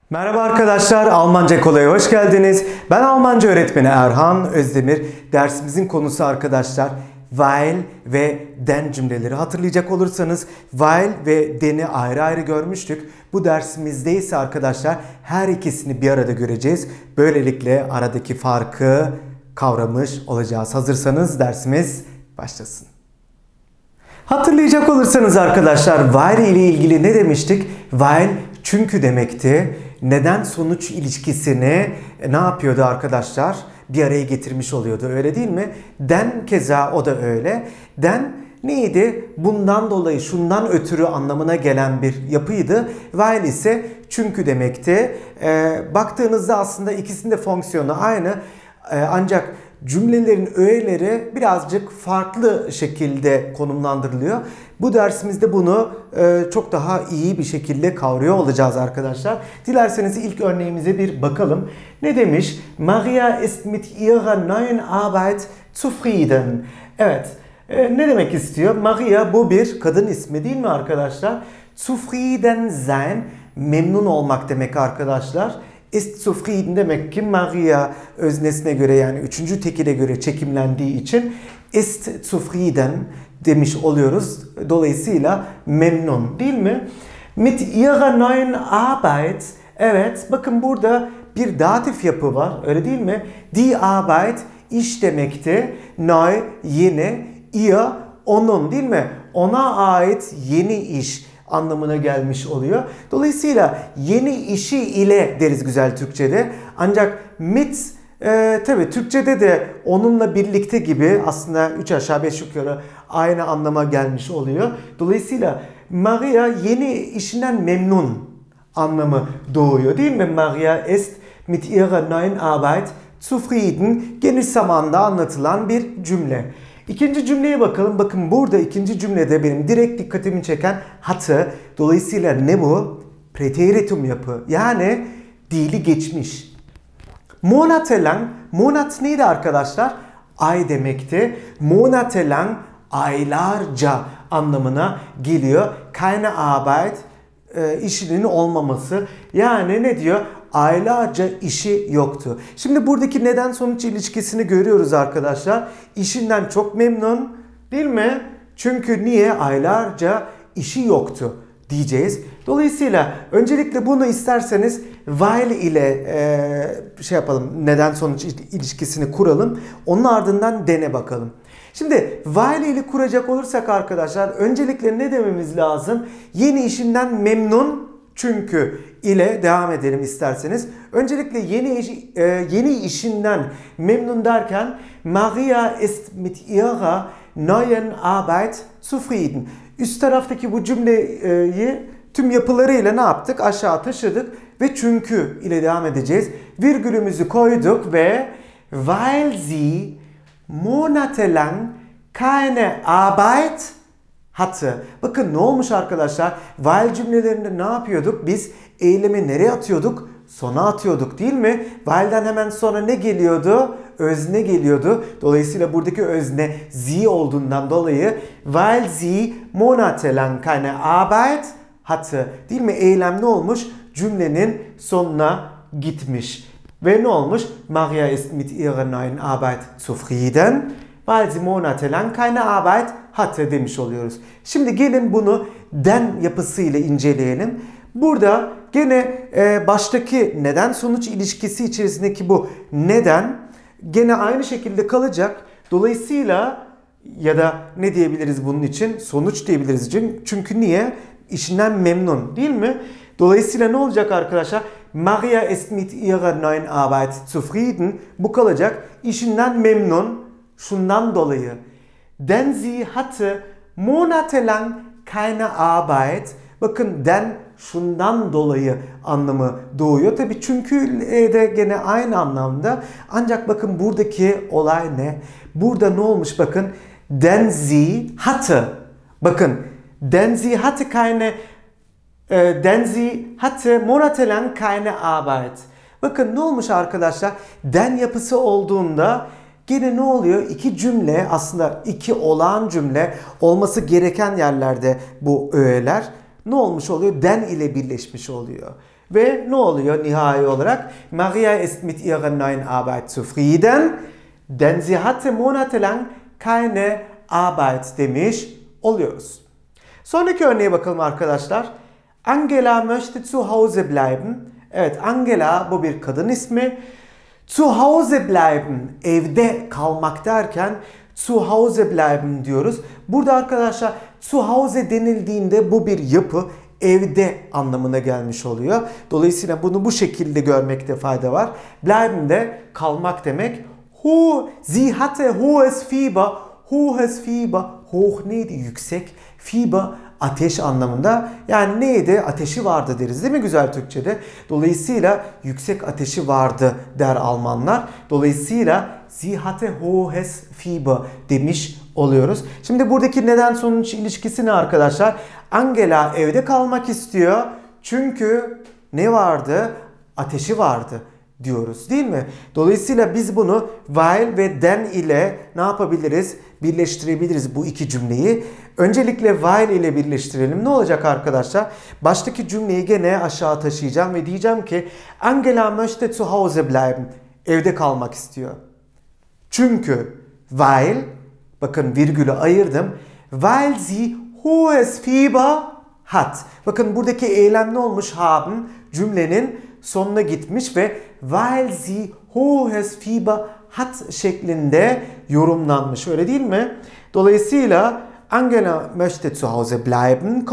Merhaba arkadaşlar, Almanca Kolay'a hoş geldiniz. Ben Almanca öğretmeni Erhan Özdemir. Dersimizin konusu arkadaşlar, weil ve den cümleleri. Hatırlayacak olursanız weil ve den'i ayrı ayrı görmüştük. Bu dersimizde ise arkadaşlar her ikisini bir arada göreceğiz. Böylelikle aradaki farkı kavramış olacağız. Hazırsanız dersimiz başlasın. Hatırlayacak olursanız arkadaşlar weil ile ilgili ne demiştik? Weil çünkü demekti. Neden sonuç ilişkisini ne yapıyordu arkadaşlar? Bir araya getirmiş oluyordu, öyle değil mi? Den keza o da öyle. Den neydi? Bundan dolayı, şundan ötürü anlamına gelen bir yapıydı. Weil ise çünkü demekti. Baktığınızda aslında ikisinin de fonksiyonu aynı. Ancak cümlelerin öğeleri birazcık farklı şekilde konumlandırılıyor. Bu dersimizde bunu çok daha iyi bir şekilde kavruyor olacağız arkadaşlar. Dilerseniz ilk örneğimize bir bakalım. Ne demiş? Maria ist mit ihrer neuen Arbeit zufrieden. Evet. Ne demek istiyor? Maria bu bir kadın ismi değil mi arkadaşlar? Zufrieden sein, memnun olmak demek arkadaşlar. Ist zufrieden demek ki Maria öznesine göre, yani üçüncü tekile göre çekimlendiği için ist zufrieden demiş oluyoruz. Dolayısıyla memnun değil mi? Mit ihrer neuen Arbeit. Evet, bakın burada bir datif yapı var, öyle değil mi? Die Arbeit iş demekti. Neu yeni, ihr onun değil mi? Ona ait yeni iş anlamına gelmiş oluyor. Dolayısıyla yeni işi ile deriz güzel Türkçe'de. Ancak mit tabi Türkçe'de de onunla birlikte gibi aslında 3 aşağı 5 yukarı aynı anlama gelmiş oluyor. Dolayısıyla Maria yeni işinden memnun anlamı doğuyor değil mi? Maria ist mit ihrer neuen Arbeit zufrieden. Geniş zamanda anlatılan bir cümle. İkinci cümleye bakalım. Bakın burada ikinci cümlede benim direkt dikkatimi çeken hatte. Dolayısıyla ne bu? Präteritum yapı. Yani dili geçmiş. Monatelang. Monat neydi arkadaşlar? Ay demekti. Monatelang aylarca anlamına geliyor. Keine Arbeit işinin olmaması. Yani ne diyor? Aylarca işi yoktu. Şimdi buradaki neden sonuç ilişkisini görüyoruz arkadaşlar. İşinden çok memnun değil mi? Çünkü niye? Aylarca işi yoktu diyeceğiz. Dolayısıyla öncelikle bunu isterseniz weil ile şey yapalım. Neden sonuç ilişkisini kuralım. Onun ardından den'e bakalım. Şimdi weil ile kuracak olursak arkadaşlar öncelikle ne dememiz lazım? Yeni işinden memnun çünkü ile devam edelim isterseniz. Öncelikle yeni işinden memnun derken Maria ist mit ihrer neuen Arbeit zufrieden. Üst taraftaki bu cümleyi tüm yapılarıyla ne yaptık? Aşağı taşıdık ve çünkü ile devam edeceğiz. Virgülümüzü koyduk ve weil sie monatelang keine Arbeit hatte. Bakın ne olmuş arkadaşlar? Weil cümlelerinde ne yapıyorduk? Biz eylemi nereye atıyorduk? Sona atıyorduk değil mi? Weil'den hemen sonra ne geliyordu? Özne geliyordu. Dolayısıyla buradaki özne sie olduğundan dolayı weil sie monatelang keine Arbeit hatte. Değil mi? Eylem ne olmuş? Cümlenin sonuna gitmiş. Ve ne olmuş? Maria ist mit ihrer neuen Arbeit zufrieden, weil sie monatelang keine Arbeit hatte demiş oluyoruz. Şimdi gelin bunu den yapısıyla inceleyelim. Burada gene baştaki neden sonuç ilişkisi içerisindeki bu neden gene aynı şekilde kalacak. Dolayısıyla ya da ne diyebiliriz bunun için? Sonuç diyebiliriz. Çünkü niye? İşinden memnun değil mi? Dolayısıyla ne olacak arkadaşlar? Maria ist mit ihrer neuen Arbeit zufrieden. Bu kalacak. İşinden memnun. Şundan dolayı. Denn sie hatte monatelang keine Arbeit. Bakın den şundan dolayı anlamı doğuyor. Tabii çünkü de gene aynı anlamda. Ancak bakın buradaki olay ne? Burada ne olmuş bakın? Denn sie hatte. Bakın. Denn sie hatte keine denn sie hatte monatelang keine Arbeit. Bakın ne olmuş arkadaşlar? Den yapısı olduğunda gene ne oluyor? İki cümle, aslında iki olağan cümle olması gereken yerlerde bu öğeler ne olmuş oluyor? Den ile birleşmiş oluyor. Ve ne oluyor nihai olarak? Maria ist mit ihrer neuen Arbeit zufrieden, denn sie hatte monatelang keine Arbeit demiş oluyoruz. Sonraki örneğe bakalım arkadaşlar. Angela möchte zu Hause bleiben. Evet, Angela bu bir kadın ismi. Zu Hause bleiben, evde kalmak derken zu Hause bleiben diyoruz. Burada arkadaşlar zu Hause denildiğinde bu bir yapı, evde anlamına gelmiş oluyor. Dolayısıyla bunu bu şekilde görmekte fayda var. Bleiben de kalmak demek. Sie hatte hohes Fieber. Hohes Fieber, hoch neydi? Yüksek. Fieber, ateş anlamında. Yani neydi? Ateşi vardı deriz değil mi güzel Türkçe'de? Dolayısıyla yüksek ateşi vardı der Almanlar. Dolayısıyla sie hatte hohes Fieber demiş oluyoruz. Şimdi buradaki neden sonuç ilişkisi ne arkadaşlar? Angela evde kalmak istiyor. Çünkü ne vardı? Ateşi vardı diyoruz değil mi? Dolayısıyla biz bunu weil ve den ile ne yapabiliriz? Birleştirebiliriz bu iki cümleyi. Öncelikle weil ile birleştirelim. Ne olacak arkadaşlar? Baştaki cümleyi gene aşağı taşıyacağım ve diyeceğim ki Angela möchte zu Hause bleiben. Evde kalmak istiyor. Çünkü weil, bakın virgülü ayırdım. Weil sie hohes Fieber hat. Bakın buradaki eylem ne olmuş? Haben cümlenin sonuna gitmiş ve weil sie hohes Fieber hat şeklinde yorumlanmış. Öyle değil mi? Dolayısıyla Angela möchte zu Hause bleiben,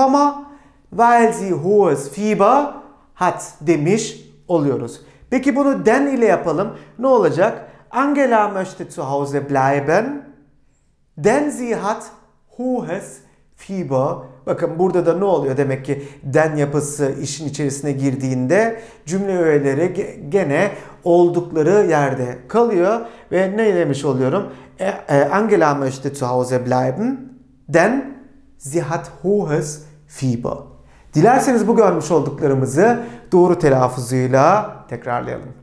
weil sie hohes Fieber hat demiş oluyoruz. Peki bunu den ile yapalım. Ne olacak? Angela möchte zu Hause bleiben, denn sie hat hohes Fieber. Bakın burada da ne oluyor? Demek ki den yapısı işin içerisine girdiğinde cümle öğeleri gene oldukları yerde kalıyor. Ve ne demiş oluyorum? Angela möchte zu Hause bleiben, denn sie hat hohes Fieber. Dilerseniz bu görmüş olduklarımızı doğru telaffuzuyla tekrarlayalım.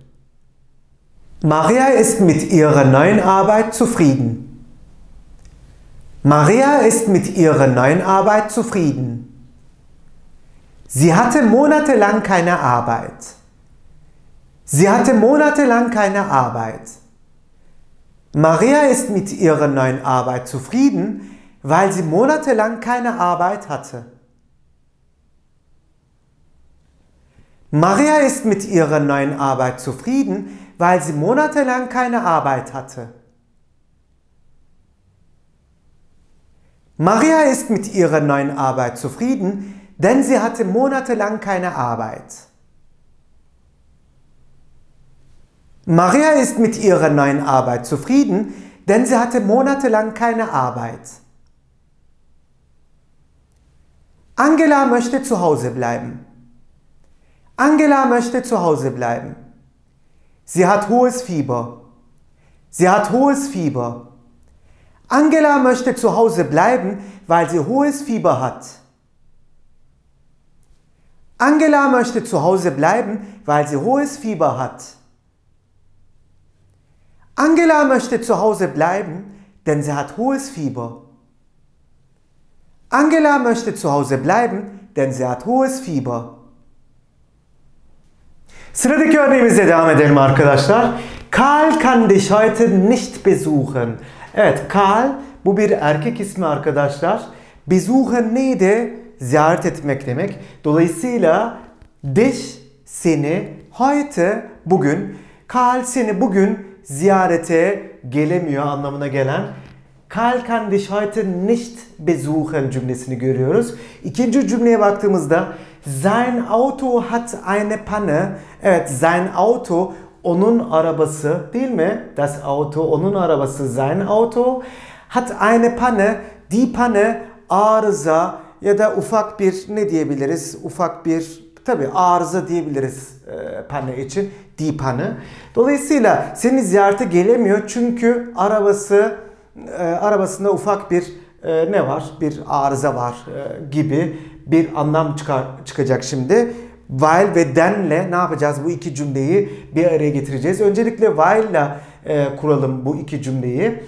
Maria ist mit ihrer neuen Arbeit zufrieden. Maria ist mit ihrer neuen Arbeit zufrieden. Sie hatte monatelang keine Arbeit. Sie hatte monatelang keine Arbeit. Maria ist mit ihrer neuen Arbeit zufrieden, weil sie monatelang keine Arbeit hatte. Maria ist mit ihrer neuen Arbeit zufrieden, weil sie monatelang keine Arbeit hatte. Maria ist mit ihrer neuen Arbeit zufrieden, denn sie hatte monatelang keine Arbeit. Maria ist mit ihrer neuen Arbeit zufrieden, denn sie hatte monatelang keine Arbeit. Angela möchte zu Hause bleiben. Angela möchte zu Hause bleiben. Sie hat hohes Fieber. Sie hat hohes Fieber. Angela möchte zu Hause bleiben, weil sie hohes Fieber hat. Angela möchte zu Hause bleiben, weil sie hohes Fieber hat. Angela möchte zu Hause bleiben, denn sie hat hohes Fieber. Angela möchte zu Hause bleiben, denn sie hat hohes Fieber. Sıradaki örneğimize devam edelim arkadaşlar. Karl kann dich heute nicht besuchen. Evet, Karl bu bir erkek ismi arkadaşlar. Besuchen neydi? Ziyaret etmek demek. Dolayısıyla dich seni, heute bugün. Karl seni bugün ziyarete gelemiyor anlamına gelen Karl kann dich heute nicht besuchen cümlesini görüyoruz. İkinci cümleye baktığımızda sein Auto hat eine Panne. Evet, sein Auto onun arabası değil mi? Das Auto onun arabası, sein Auto hat eine Panne. Die Panne arıza ya da ufak bir ne diyebiliriz? Ufak bir tabii arıza diyebiliriz panne için. Die Panne. Dolayısıyla seni ziyarete gelemiyor çünkü arabasında ufak bir ne var? Bir arıza var gibi bir anlam çıkacak şimdi. While ve den'le ne yapacağız? Bu iki cümleyi bir araya getireceğiz. Öncelikle while'la kuralım bu iki cümleyi.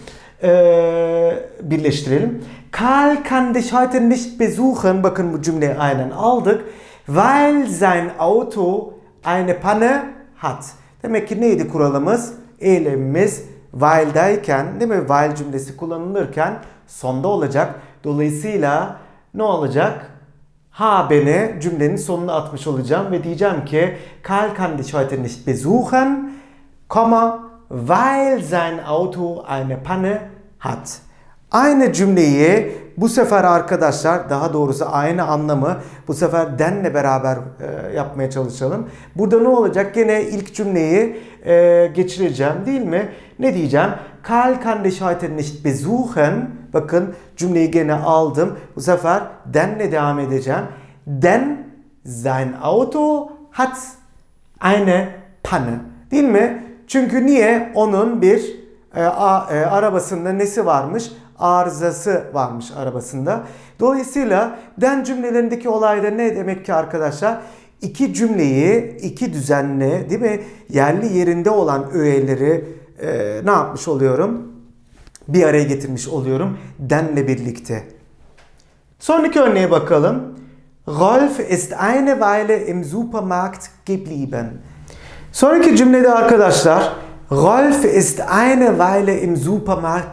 Birleştirelim. Karl kann dich heute nicht besuchen. Bakın bu cümleyi aynen aldık. weil sein Auto eine Panne hat. Demek ki neydi kuralımız? Eylemimiz while'dayken, değil mi? While cümlesi kullanılırken sonda olacak. Dolayısıyla ne olacak? Haben'i cümlenin sonuna atmış olacağım ve diyeceğim ki Karl kann dich heute nicht besuchen, weil sein Auto eine Panne hat. Aynı cümleyi bu sefer arkadaşlar, daha doğrusu aynı anlamı bu sefer denle beraber yapmaya çalışalım. Burada ne olacak? Gene ilk cümleyi geçireceğim, değil mi? Ne diyeceğim? Karl kann dich heute nicht besuchen. Bakın cümleyi gene aldım. Bu sefer denle devam edeceğim. Denn sein Auto hat eine Panne. Değil mi? Çünkü niye? Onun bir arabasında nesi varmış? Arızası varmış arabasında. Dolayısıyla den cümlelerindeki olayda ne demek ki arkadaşlar? İki cümleyi, iki düzenli, değil mi? Yerli yerinde olan öğeleri ne yapmış oluyorum? Bir araya getirmiş oluyorum denle birlikte. Sonraki örneğe bakalım. Rolf ist eine Weile im Supermarkt geblieben. Sonraki cümlede arkadaşlar Rolf ist eine Weile im Supermarkt.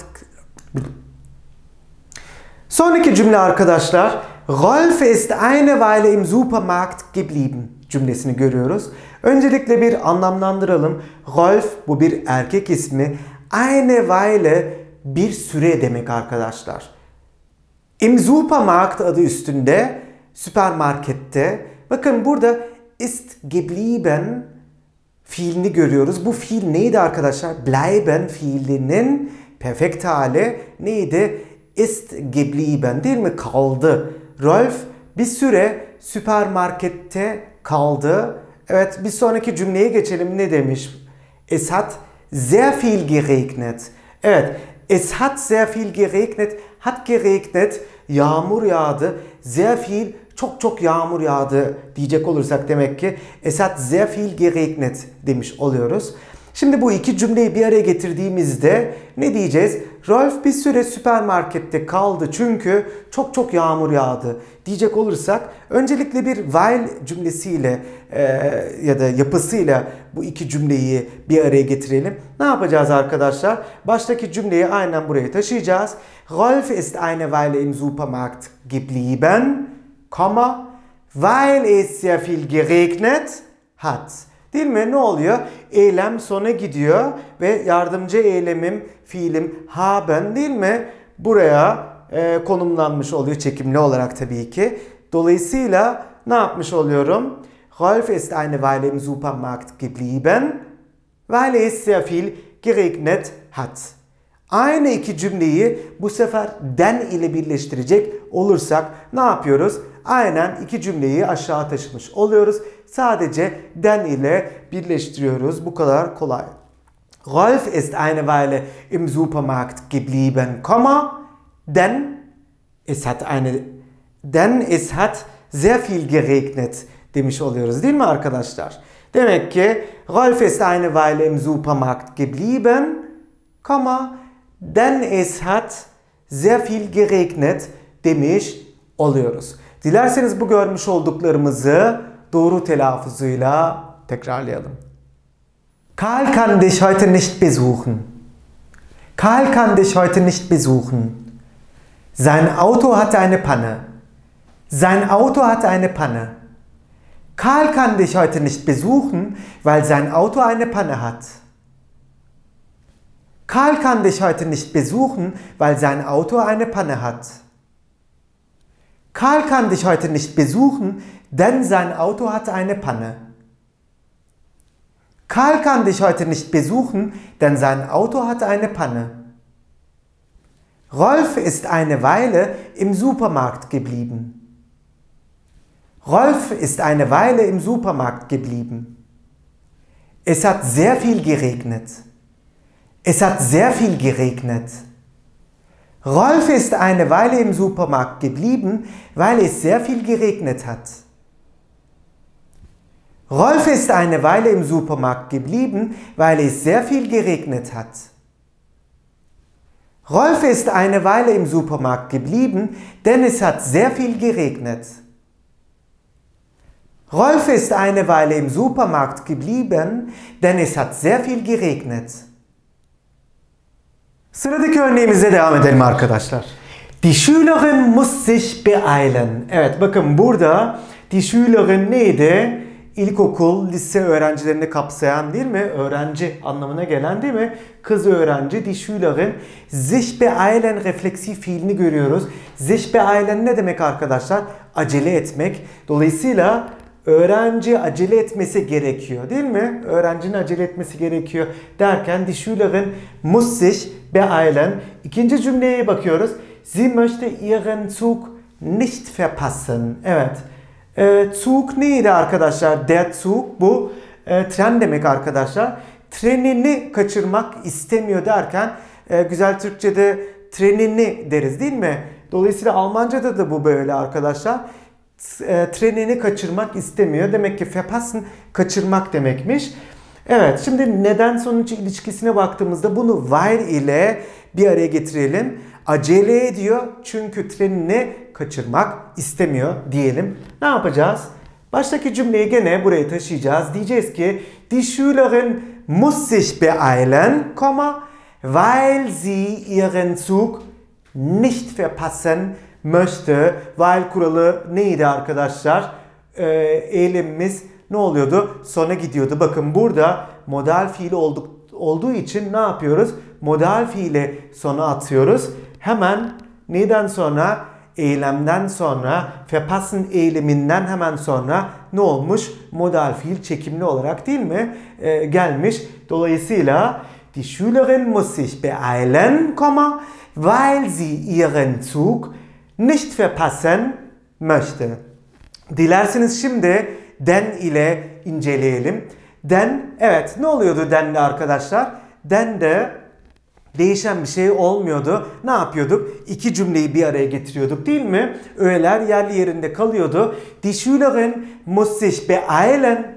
Sonraki cümle arkadaşlar Rolf ist eine Weile im Supermarkt geblieben cümlesini görüyoruz. Öncelikle bir anlamlandıralım. Rolf bu bir erkek ismi. Eine Weile bir süre demek arkadaşlar. Im Supermarkt adı üstünde, süpermarkette. Bakın burada ist geblieben fiilini görüyoruz. Bu fiil neydi arkadaşlar? Bleiben fiilinin perfekt hali neydi? Ist geblieben, değil mi? Kaldı. Rolf bir süre süpermarkette kaldı. Evet, bir sonraki cümleye geçelim. Ne demiş? Es hat sehr viel geregnet. Evet, es hat sehr viel geregnet. Hat geregnet. Yağmur yağdı. Sehr viel, çok yağmur yağdı diyecek olursak demek ki es hat sehr viel geregnet demiş oluyoruz. Şimdi bu iki cümleyi bir araya getirdiğimizde ne diyeceğiz? Rolf bir süre süpermarkette kaldı çünkü çok yağmur yağdı diyecek olursak öncelikle bir while cümlesiyle ya da yapısıyla bu iki cümleyi bir araya getirelim. Ne yapacağız arkadaşlar? Baştaki cümleyi aynen buraya taşıyacağız. Rolf ist eine Weile im Supermarkt geblieben, weil es sehr viel geregnet hat. Değil mi? Ne oluyor? Eylem sona gidiyor ve yardımcı eylemim, fiilim haben, değil mi? Buraya konumlanmış oluyor çekimli olarak tabii ki. Dolayısıyla ne yapmış oluyorum? Rolf ist eine Weile im Supermarkt geblieben, weil es sehr viel geregnet hat. Aynı iki cümleyi bu sefer den ile birleştirecek olursak ne yapıyoruz? Aynen iki cümleyi aşağı taşımış oluyoruz. Sadece den ile birleştiriyoruz. Bu kadar kolay. Rolf ist eine Weile im Supermarkt geblieben, denn es hat sehr viel geregnet demiş oluyoruz, değil mi arkadaşlar? Demek ki Rolf ist eine Weile im Supermarkt geblieben, denn es hat sehr viel geregnet demiş oluyoruz. Dilerseniz bu görmüş olduklarımızı doğru telaffuzuyla tekrarlayalım. Karl kann dich heute nicht besuchen. Karl kann dich heute nicht besuchen. Sein Auto hat eine Panne. Sein Auto hat eine Panne. Karl kann dich heute nicht besuchen, weil sein Auto eine Panne hat. Karl kann dich heute nicht besuchen, weil sein Auto eine Panne hat. Karl kann dich heute nicht besuchen, denn sein Auto hat eine Panne. Karl kann dich heute nicht besuchen, denn sein Auto hat eine Panne. Rolf ist eine Weile im Supermarkt geblieben. Rolf ist eine Weile im Supermarkt geblieben. Es hat sehr viel geregnet. Es hat sehr viel geregnet. Rolf ist eine Weile im Supermarkt geblieben, weil es sehr viel geregnet hat. Rolf ist eine Weile im Supermarkt geblieben, weil es sehr viel geregnet hat. Rolf ist eine Weile im Supermarkt geblieben, denn es hat sehr viel geregnet. Rolf ist eine Weile im Supermarkt geblieben, denn es hat sehr viel geregnet. Sıradaki örneğimize devam edelim arkadaşlar. Die Schülerin muss sich beeilen. Evet, bakın burada die Schülerin neydi? İlkokul, lise öğrencilerini kapsayan değil mi? Öğrenci anlamına gelen değil mi? Kız öğrenci, die Schülerin. Sich beeilen refleksif fiilini görüyoruz. Sich beeilen ne demek arkadaşlar? Acele etmek. Dolayısıyla öğrenci acele etmesi gerekiyor değil mi? Öğrencinin acele etmesi gerekiyor derken die Schülerin muss sich beeilen. İkinci cümleye bakıyoruz. Sie möchte ihren Zug nicht verpassen. Evet. Zug neydi arkadaşlar? Der Zug bu tren demek arkadaşlar. Trenini kaçırmak istemiyor derken güzel Türkçe'de trenini deriz değil mi? Dolayısıyla Almanca'da da bu böyle arkadaşlar. Trenini kaçırmak istemiyor. Demek ki verpassen kaçırmak demekmiş. Evet, şimdi neden sonuç ilişkisine baktığımızda bunu weil ile bir araya getirelim. Acele ediyor çünkü trenini kaçırmak istemiyor diyelim. Ne yapacağız? Baştaki cümleyi gene buraya taşıyacağız. Diyeceğiz ki die Schülerin muss sich beeilen, weil sie ihren Zug nicht verpassen möchte. Weil kuralı neydi arkadaşlar? Eylemimiz ne oluyordu? Sona gidiyordu. Bakın burada modal fiili olduğu için ne yapıyoruz? Modal fiili sona atıyoruz. Hemen neden sonra? Eylemden sonra, verpassen eyleminden hemen sonra ne olmuş? Modal fiil çekimli olarak değil mi? Gelmiş. Dolayısıyla die Schülerin muss sich beeilen, weil sie ihren Zug nicht verpassen möchte. Dilerseniz şimdi den ile inceleyelim. Den, evet ne oluyordu denle arkadaşlar? Den de değişen bir şey olmuyordu. Ne yapıyorduk? İki cümleyi bir araya getiriyorduk değil mi? Öğeler yerli yerinde kalıyordu. Die Schülerin muss sich beeilen,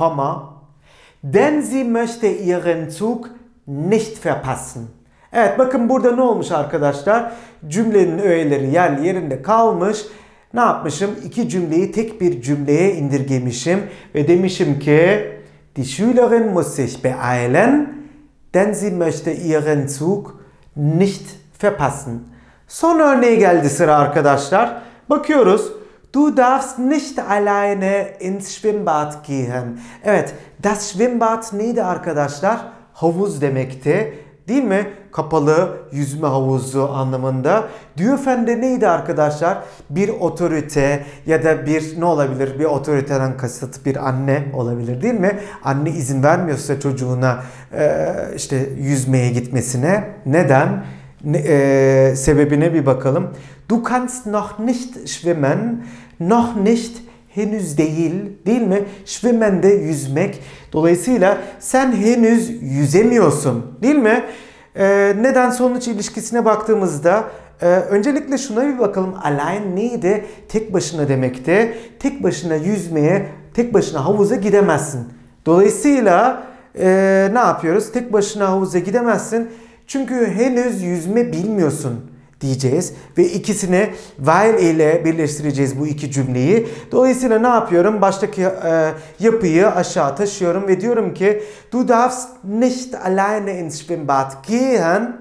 denn sie möchte ihren Zug nicht verpassen. Evet bakın burada ne olmuş arkadaşlar? Cümlenin öğeleri yerli yerinde kalmış. Ne yapmışım? İki cümleyi tek bir cümleye indirgemişim. Ve demişim ki die Schülerin muss sich beeilen, denn sie möchte ihren Zug nicht verpassen. Son örneğe geldi sıra arkadaşlar. Bakıyoruz. Du darfst nicht alleine ins Schwimmbad gehen. Evet, das Schwimmbad neydi arkadaşlar? Havuz demekti. Değil mi? Kapalı yüzme havuzu anlamında. Dürfen de neydi arkadaşlar? Bir otorite ya da bir ne olabilir? Bir otoriteden kasıt bir anne olabilir değil mi? Anne izin vermiyorsa çocuğuna işte yüzmeye gitmesine. Neden? Sebebine bir bakalım. Du kannst noch nicht schwimmen. Noch nicht henüz değil mi? Schwimmen de yüzmek. Dolayısıyla sen henüz yüzemiyorsun değil mi? Neden sonuç ilişkisine baktığımızda öncelikle şuna bir bakalım. Allein neydi? Tek başına demekti. Tek başına yüzmeye, tek başına havuza gidemezsin. Dolayısıyla ne yapıyoruz? Tek başına havuza gidemezsin. Çünkü henüz yüzme bilmiyorsun diyeceğiz ve ikisini weil ile birleştireceğiz bu iki cümleyi. Dolayısıyla ne yapıyorum? Baştaki yapıyı aşağı taşıyorum ve diyorum ki du darfst nicht alleine ins Schwimmbad gehen,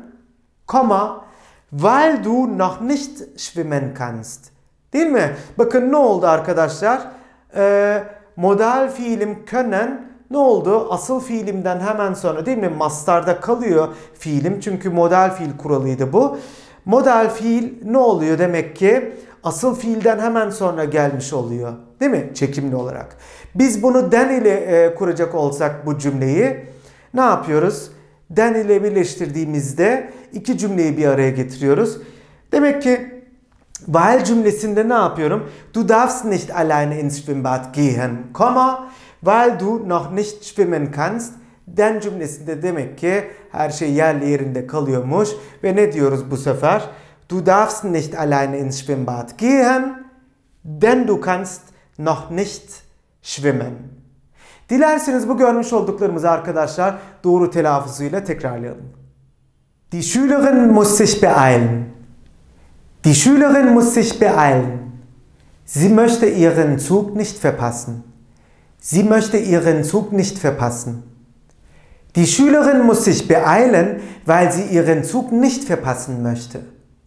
weil du noch nicht schwimmen kannst. Değil mi? Bakın ne oldu arkadaşlar? Modal fiilim können ne oldu? Asıl fiilimden hemen sonra değil mi? Mastarda kalıyor fiilim. Çünkü modal fiil kuralıydı bu. Modal fiil ne oluyor demek ki? Asıl fiilden hemen sonra gelmiş oluyor. Değil mi? Çekimli olarak. Biz bunu den ile kuracak olsak bu cümleyi ne yapıyoruz? Den ile birleştirdiğimizde iki cümleyi bir araya getiriyoruz. Demek ki weil cümlesinde ne yapıyorum? Du darfst nicht alleine ins Schwimmbad gehen, weil du noch nicht schwimmen kannst. Den cümlesinde demek ki her şey yerli yerinde kalıyormuş. Ve ne diyoruz bu sefer? Du darfst nicht alleine ins Schwimmbad gehen, denn du kannst noch nicht schwimmen. Dilerseniz bu görmüş olduklarımızı arkadaşlar doğru telaffuzuyla tekrarlayalım. Die Schülerin muss sich beeilen. Die Schülerin muss sich beeilen. Sie möchte ihren Zug nicht verpassen. Sie möchte ihren Zug nicht verpassen. Die Schülerin muss sich beeilen, weil sie ihren Zug nicht verpassen möchte.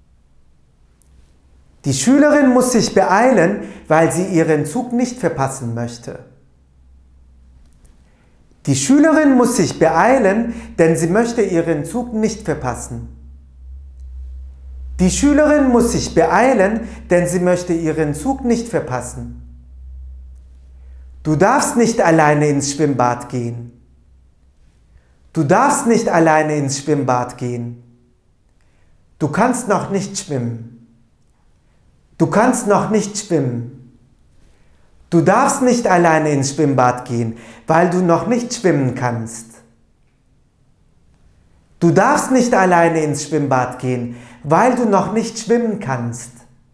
Die Schülerin muss sich beeilen, weil sie ihren Zug nicht verpassen möchte. Die Schülerin muss sich beeilen, denn sie möchte ihren Zug nicht verpassen. Die Schülerin muss sich beeilen, denn sie möchte ihren Zug nicht verpassen. Du darfst nicht alleine ins Schwimmbad gehen. Du darfst nicht alleine ins Schwimmbad gehen. Du kannst noch nicht schwimmen. Du kannst noch nicht schwimmen. Du darfst nicht alleine ins Schwimmbad gehen, weil du noch nicht schwimmen kannst. Du darfst nicht alleine ins Schwimmbad gehen, weil du noch nicht schwimmen kannst.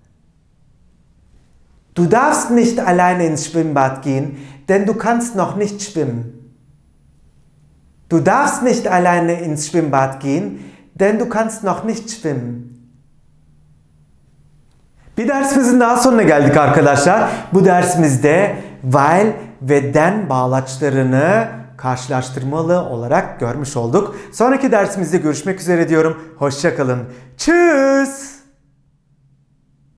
Du darfst nicht alleine ins Schwimmbad gehen, denn du kannst noch nicht schwimmen. Du darfst nicht alleine ins Schwimmbad gehen, denn du kannst noch nicht schwimmen. Bir dersimizin daha sonuna geldik arkadaşlar. Bu dersimizde while ve then bağlaçlarını karşılaştırmalı olarak görmüş olduk. Sonraki dersimizde görüşmek üzere diyorum. Hoşça kalın. Tschüss.